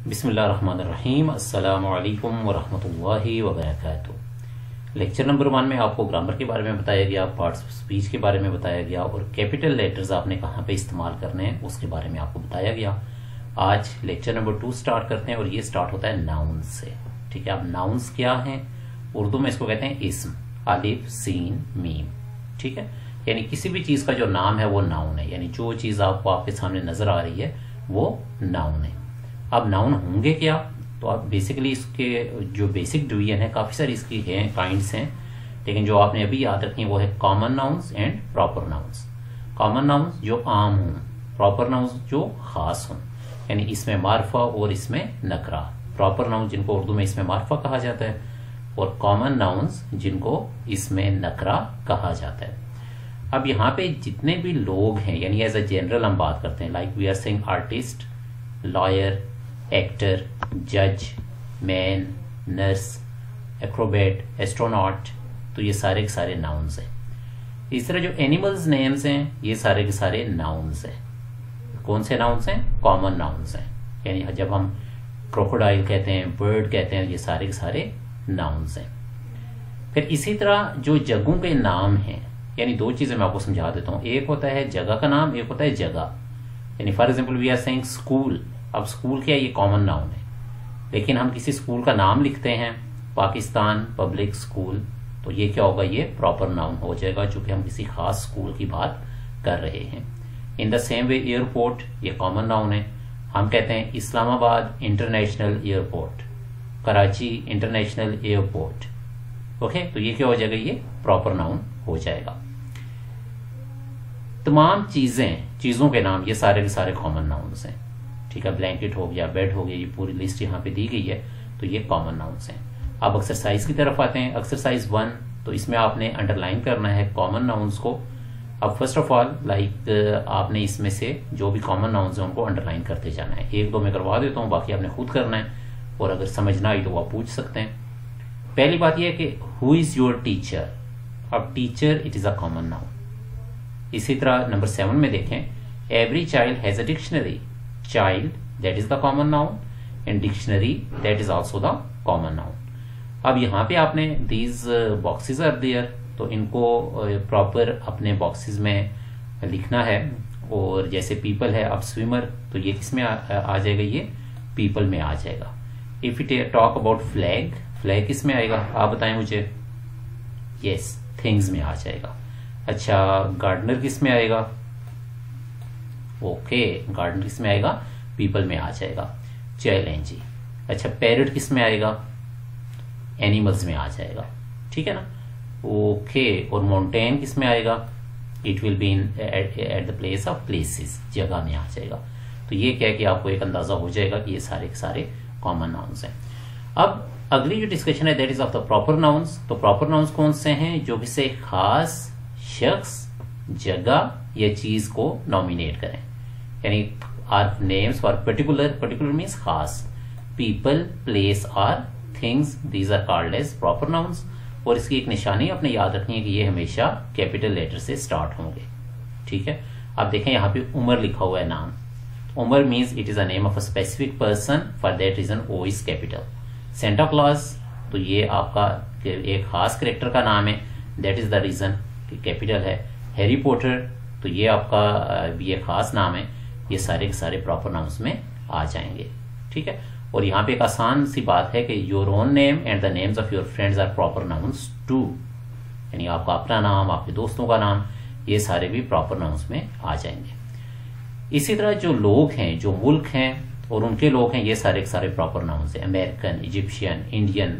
बिस्मिल्लाहिर्रहमानिर्रहीम। अस्सलामु अलैकुम वरहमतुल्लाहि वबरकातुहू। लेक्चर नंबर 1 में आपको ग्रामर के बारे में बताया गया, पार्ट्स ऑफ स्पीच के बारे में बताया गया और कैपिटल लेटर्स आपने कहाँ पे इस्तेमाल करने हैं उसके बारे में आपको बताया गया। आज लेक्चर नंबर 2 स्टार्ट करते हैं और ये स्टार्ट होता है नाउन से। ठीक है, अब नाउन्स क्या हैं? उर्दू में इसको कहते हैं इस्म, अलिफ सीन मीम। ठीक है, यानी किसी भी चीज का जो नाम है वो नाउन है, यानी जो चीज आपको आपके सामने नजर आ रही है वो नाउन है। अब नाउन होंगे क्या? तो आप बेसिकली इसके जो बेसिक डिवीजन है, काफी सारी इसकी हैं, काइंड्स हैं, लेकिन जो आपने अभी याद रखनी है वो है common nouns and proper nouns. Common nouns जो आम हों, प्रॉपर नाउन्स जो खास हों, यानी इसमें मार्फा और इसमें नकरा। प्रॉपर नाउन्स जिनको उर्दू में इसमें मार्फा कहा जाता है और कॉमन नाउन्स जिनको इसमें नकरा कहा जाता है। अब यहाँ पे जितने भी लोग हैं, यानी एज अ जनरल हम बात करते हैं, like we are saying artist, lawyer, actor, जज, मैन, नर्स, एक्रोबेट, एस्ट्रोनॉट, तो ये सारे के सारे नाउन्स हैं। इस तरह जो एनिमल्स नेम्स हैं ये सारे के सारे नाउन्स हैं। कौन से नाउन्स हैं? कॉमन नाउन्स हैं। यानी जब हम क्रोकोडाइल कहते हैं, बर्ड कहते हैं, ये सारे के सारे नाउन्स हैं। फिर इसी तरह जो जगहों के नाम हैं, यानी दो चीजें मैं आपको समझा देता हूँ। एक होता है जगह का नाम, एक होता है जगह। यानी for example we are saying school. अब स्कूल क्या है? ये कॉमन नाउन है, लेकिन हम किसी स्कूल का नाम लिखते हैं पाकिस्तान पब्लिक स्कूल, तो ये क्या होगा? ये प्रॉपर नाउन हो जाएगा, चूंकि हम किसी खास स्कूल की बात कर रहे हैं। In the same way airport, ये कॉमन नाउन है। हम कहते हैं Islamabad international airport, Karachi international airport. Okay, तो ये क्या हो जाएगा? ये प्रॉपर नाउन हो जाएगा। तमाम चीजों के नाम ये सारे के सारे कॉमन नाउन्स हैं। ठीक है, ब्लैंकेट हो गया, बेड हो गया, ये पूरी लिस्ट यहाँ पे दी गई है, तो ये कॉमन नाउन्स हैं। अब एक्सरसाइज की तरफ आते हैं। एक्सरसाइज 1, तो इसमें आपने अंडरलाइन करना है कॉमन नाउन्स को। अब फर्स्ट ऑफ ऑल लाइक आपने इसमें से जो भी कॉमन नाउन्स हैं उनको अंडरलाइन करते जाना है। 1-2 में करवा देता हूँ, बाकी आपने खुद करना है, और अगर समझ ना आई तो आप पूछ सकते हैं। पहली बात यह है कि हु इज योर टीचर। अब teacher it is a common noun. इसी तरह नंबर 7 में देखें, every child has a dictionary. Child that is the common noun and dictionary that is also the common noun. अब यहाँ पे आपने दीज बॉक्सेस आर देयर, तो इनको प्रॉपर अपने बॉक्सेस में लिखना है। और जैसे पीपल है, अब स्विमर, तो ये किस में आ जाएगा? ये पीपल में आ जाएगा। If you talk about flag, flag किस में आएगा? आप बताएं मुझे। यस, थिंग्स में आ जाएगा। अच्छा, गार्डनर किस में आएगा? ओके, गार्डनर किस में आएगा? पीपल में आ जाएगा। चलें जी। अच्छा, पैरट किस में आएगा? एनिमल्स में आ जाएगा। ठीक है ना? ओके, और माउंटेन किस में आएगा? It will be in at the place of places, जगह में आ जाएगा। तो ये क्या है कि आपको एक अंदाजा हो जाएगा कि ये सारे के सारे कॉमन नाउन्स हैं। अब अगली जो डिस्कशन है that is of the proper nouns. तो प्रॉपर नाउन्स कौन से हैं? जो किसी खास शख्स, जगह या चीज को नॉमिनेट करें, यानी are names for particular means खास। पीपल, प्लेस और things, these are called as proper nouns. और इसकी एक निशानी अपने याद रखनी है कि ये हमेशा कैपिटल लेटर से स्टार्ट होंगे। ठीक है, अब देखें यहाँ पे उमर लिखा हुआ है नाम। Umar means it is a name of a specific person, for that reason O is capital. Santa Claus, तो ये आपका एक खास करेक्टर का नाम है, दैट इज द रीजन कि कैपिटल है। हैरी पॉटर, तो ये आपका भी एक खास नाम है, ये सारे के सारे प्रॉपर नाउन्स में आ जाएंगे। ठीक है, और यहाँ पे एक आसान सी बात है कि your own name and the names of your friends are proper nouns too, यानी आपका अपना नाम, आपके दोस्तों का नाम, ये सारे भी प्रॉपर नाउन्स में आ जाएंगे। इसी तरह जो लोग हैं, जो मुल्क हैं और उनके लोग हैं, ये सारे के सारे प्रॉपर नाउन्स हैं। American, Egyptian, Indian,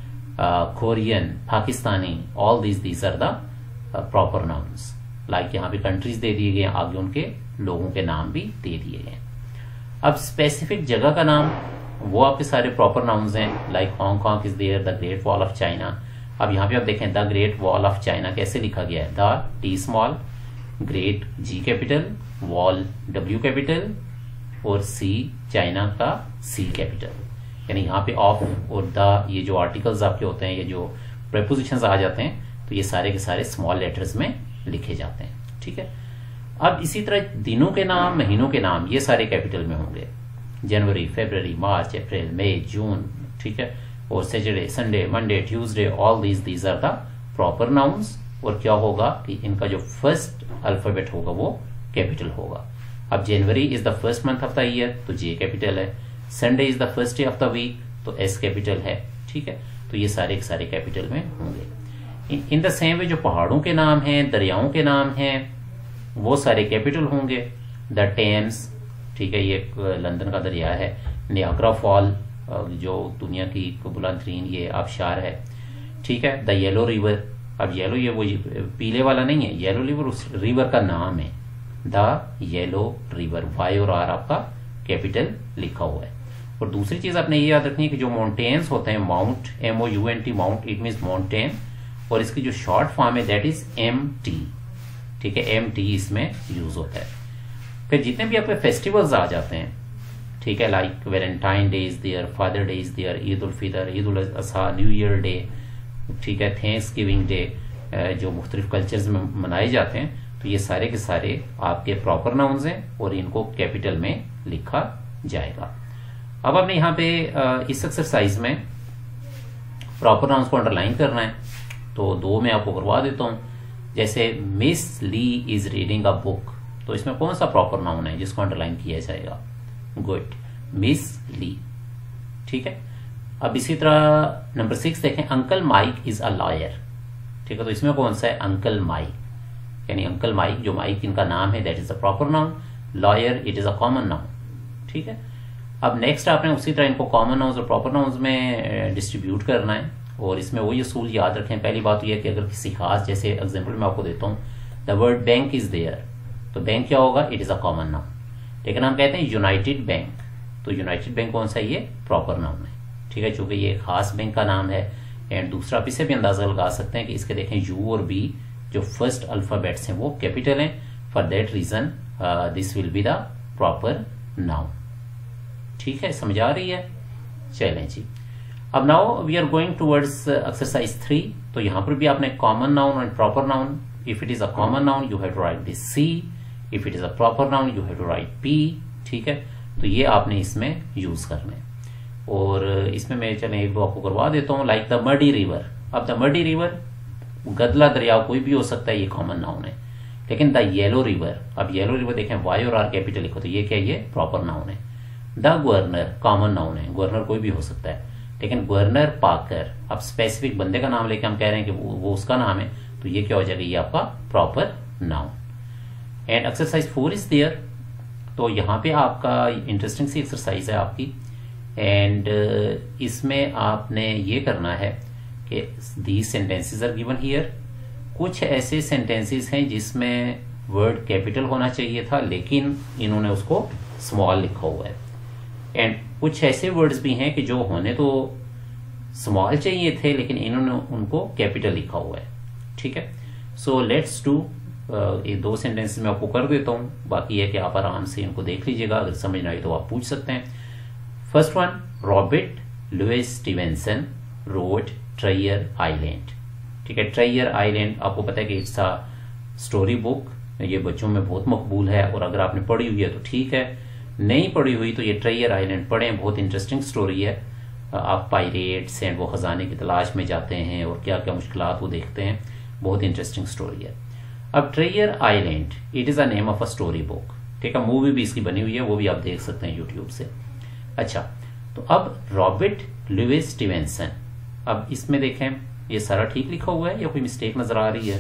Korean, Pakistani, all these are the proper nouns. Like यहाँ पे कंट्रीज दे दिए गए, आगे उनके लोगों के नाम भी दे दिए गए। अब स्पेसिफिक जगह का नाम, वो आपके सारे प्रॉपर नाउन्स हैं। Like Hong Kong is there, the Great Wall of China. अब यहाँ पे आप देखें the Great Wall of China कैसे लिखा गया है? The T small, Great G capital, Wall W capital, और सी चाइना का सी कैपिटल। यानी यहाँ पे ऑफ और द, ये जो आर्टिकल्स आपके होते हैं, ये जो प्रेपोजिशंस आ जाते हैं, तो ये सारे के सारे स्मॉल लेटर्स में लिखे जाते हैं। ठीक है, अब इसी तरह दिनों के नाम, महीनों के नाम, ये सारे कैपिटल में होंगे। जनवरी, फरवरी, मार्च, अप्रैल, मई, जून, ठीक है, और Saturday, Sunday, Monday, Tuesday, all these are the proper nouns. और क्या होगा कि इनका जो फर्स्ट अल्फाबेट होगा वो कैपिटल होगा। अब January is the first month of the year तो जे कैपिटल है, Sunday is the first day of the week तो एस कैपिटल है, ठीक है। तो ये सारे के सारे कैपिटल में होंगे। इन द सेम वे जो पहाड़ों के नाम हैं, दरियाओं के नाम हैं, वो सारे कैपिटल होंगे। द टेम्स, ठीक है, ये लंदन का दरिया है। नियाग्रा फॉल, जो दुनिया की बुलंद तरीन ये आबशार है, ठीक है। द येलो रिवर, अब येलो ये वो पीले वाला नहीं है, येलो रिवर उस रिवर का नाम है, द येलो रिवर, वाई और आर आपका कैपिटल लिखा हुआ है। और दूसरी चीज आपने ये याद रखनी है कि जो माउंटेन्स होते हैं, mount, MOUNT, mount, it means mountain, और इसकी जो शॉर्ट फॉर्म है दैट इज MT, ठीक है, MT इसमें यूज होता है। फिर जितने भी आपके फेस्टिवल्स आ जाते हैं, ठीक है, like Valentine day is there, father day is there, Eid ul Fitr, Eid ul Azha, New Year day, ठीक है, थैंक्स गिविंग डे, जो मुख्तलिफ कल्चर्स में मनाए जाते हैं, तो ये सारे के सारे आपके प्रॉपर नाउन्स हैं और इनको कैपिटल में लिखा जाएगा। अब आपने यहाँ पे इस एक्सरसाइज में प्रॉपर नाउन्स को अंडरलाइन करना है, तो दो मैं आपको करवा देता हूँ। जैसे Miss Lee is reading a book, तो इसमें कौन सा प्रॉपर नाउन है जिसको अंडरलाइन किया जाएगा? गुड, मिस ली, ठीक है। अब इसी तरह नंबर 6 देखें, uncle Mike is a lawyer, ठीक है, तो इसमें कौन सा है? अंकल माइक, यानी अंकल माइक, जो माइक इनका नाम है that is a proper noun, lawyer it is a common noun, ठीक है। अब नेक्स्ट आपने उसी तरह इनको कॉमन नाउन्स और प्रॉपर नाउन्स में डिस्ट्रीब्यूट करना है, और इसमें वही असूल याद रखें। पहली बात तो यह कि अगर किसी खास, जैसे एग्जांपल मैं आपको देता हूँ, the word bank is there, तो बैंक क्या होगा? It is a common noun. लेकिन हम कहते हैं यूनाइटेड बैंक, तो यूनाइटेड बैंक कौन सा? ये प्रॉपर नाउन है, ठीक है, चूंकि ये खास बैंक का नाम है। एंड दूसरा आप इससे भी अंदाजा लगा सकते हैं कि इसके देखें यू और बी जो फर्स्ट अल्फाबेट्स हैं वो कैपिटल हैं, for that reason this will be the proper noun, ठीक है, समझ आ रही है? चलें जी, अब now we are going towards exercise 3। तो यहां पर भी आपने कॉमन नाउन और proper noun, if it is a common noun you have to write this C, if it is a proper noun you have to write P, ठीक है। तो ये आपने इसमें यूज करना है, और इसमें मैं चलें एक दो आपको करवा देता हूँ, लाइक द मडी रिवर। अब द मडी रिवर, गदला दरिया कोई भी हो सकता है, ये कॉमन नाउन है। लेकिन द येलो रिवर, अब येलो रिवर देखें Y और R कैपिटल लिखो, तो ये क्या है? ये प्रॉपर नाउन है। द गवर्नर कॉमन नाउन है, गवर्नर कोई भी हो सकता है, लेकिन गवर्नर पाकर, अब स्पेसिफिक बंदे का नाम लेके हम कह रहे हैं कि वो उसका नाम है, तो ये क्या हो जाएगा? ये आपका proper noun. And exercise 4 is there, तो यहाँ पे आपका इंटरेस्टिंग सी एक्सरसाइज है आपकी, एंड इसमें आपने ये करना है कि these sentences are given here. कुछ ऐसे सेंटेंसेस हैं जिसमें वर्ड कैपिटल होना चाहिए था, लेकिन इन्होंने उसको स्मॉल लिखा हुआ है। एंड कुछ ऐसे वर्ड्स भी हैं कि जो होने तो स्मॉल चाहिए थे, लेकिन इन्होंने उनको कैपिटल लिखा हुआ है, ठीक है। सो लेट्स डू, ये दो सेंटेंसेस मैं आपको कर देता हूं, बाकी है कि आप आराम से इनको देख लीजिएगा, अगर समझ ना आई तो आप पूछ सकते हैं। First one, Robert Louis Stevenson wrote Treasure Island, ठीक है। ट्रेयर आइलैंड आपको पता है कि इट्स अ स्टोरी बुक, ये बच्चों में बहुत मकबूल है, और अगर आपने पढ़ी हुई है तो ठीक है, नहीं पढ़ी हुई तो ये ट्रेयर आइलैंड पढ़ें, बहुत इंटरेस्टिंग स्टोरी है। आप पायरेट्स एंड वो खजाने की तलाश में जाते हैं और क्या क्या मुश्किलात वो देखते हैं, बहुत इंटरेस्टिंग स्टोरी है। अब Treasure Island it is a name of a story book, ठीक है, मूवी भी इसकी बनी हुई है, वो भी आप देख सकते हैं यूट्यूब से। अच्छा, तो अब रॉबर्ट लुइस स्टीवेंसन, अब इसमें देखें ये सारा ठीक लिखा हुआ है या कोई मिस्टेक नजर आ रही है?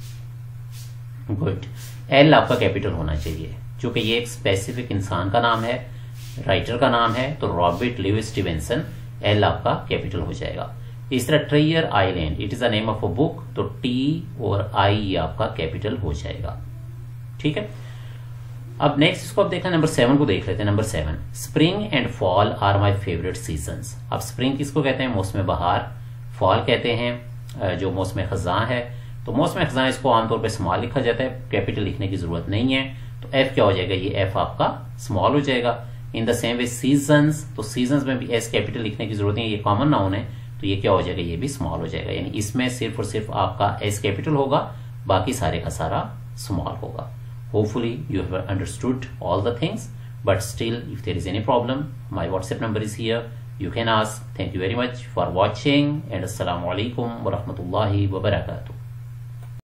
गुड, एल आपका कैपिटल होना चाहिए, क्योंकि ये एक स्पेसिफिक इंसान का नाम है, राइटर का नाम है, तो रॉबर्ट लुइस स्टीवेंसन, एल आपका कैपिटल हो जाएगा। इस तरह Treasure Island it is a name of a book, तो टी और आई ये आपका कैपिटल हो जाएगा, ठीक है। अब नेक्स्ट इसको आप देखना, नंबर 7 को देख लेते हैं। Number 7, spring and fall are my favourite seasons. अब स्प्रिंग किसको कहते हैं? मौसम बहार। फॉल कहते हैं जो मौसम खजां है, तो मौसम खजां इसको आमतौर पर स्मॉल लिखा जाता है, कैपिटल लिखने की जरूरत नहीं है, तो एफ क्या हो जाएगा? ये एफ आपका स्मॉल हो जाएगा। In the same way seasons, तो सीजन्स में भी एस कैपिटल लिखने की जरूरत नहीं है, ये कॉमन नाउन है, तो ये क्या हो जाएगा? ये भी स्मॉल हो जाएगा, यानी इसमें सिर्फ और सिर्फ आपका एस कैपिटल होगा, बाकी सारे का सारा स्मॉल होगा। Hopefully you have understood all the things. but still if there is any problem, my WhatsApp number is here, you can ask. Thank you very much for watching, and assalamu alaikum wa rahmatullahi wa barakatuh.